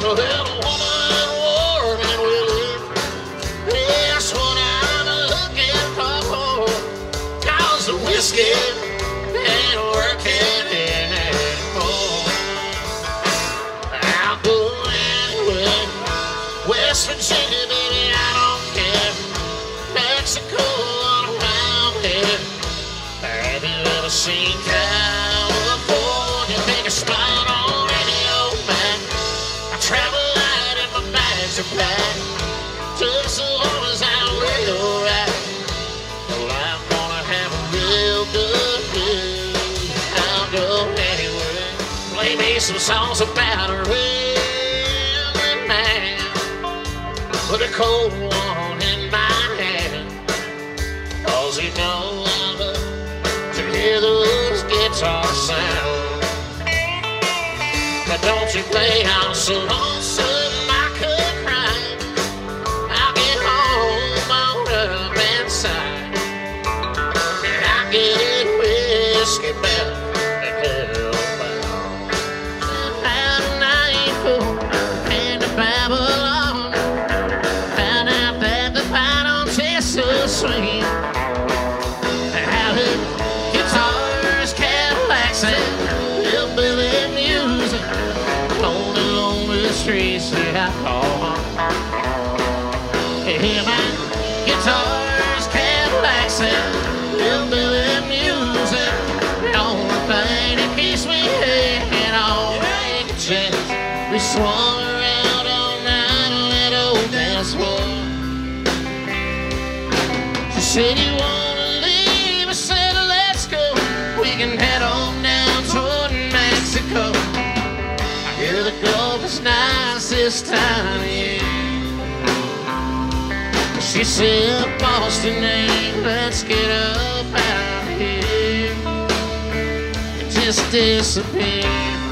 Well, a woman warm and willing, that's what I'm looking for. 'Cause the whiskey ain't working anymore. I'll go anywhere, West Virginia, baby, I don't care. Mexico, on around here. Have you ever seen California? Make a spot on any old man. I travel light and my bags are packed, just as long as I will right. Well, I'm gonna have a real good day. I'll go anywhere. Play me some songs about a real man. Put a cold one in my hand. 'Cause you know I love to hear those guitar sound. But don't you play out so lonesome I could cry. I'll get home on up inside, and I'll get whiskey back and hellbound. Out of nightfall and to Babylon, found out that the pie don't taste so sweet. How the guitars, Cadillacs, and hillbilly music on the streets that I call home. Hear my guitars, Cadillacs, and hillbilly music. The only thing that keeps me hanging on ain't a chance. We swung around all night on that old dance floor. She said, you wanna leave? I said, let's go. We can head on down toward Mexico. I hear the Gulf is nice this time of year. She said, Boston, ain't, let's get up out of here. It just disappeared.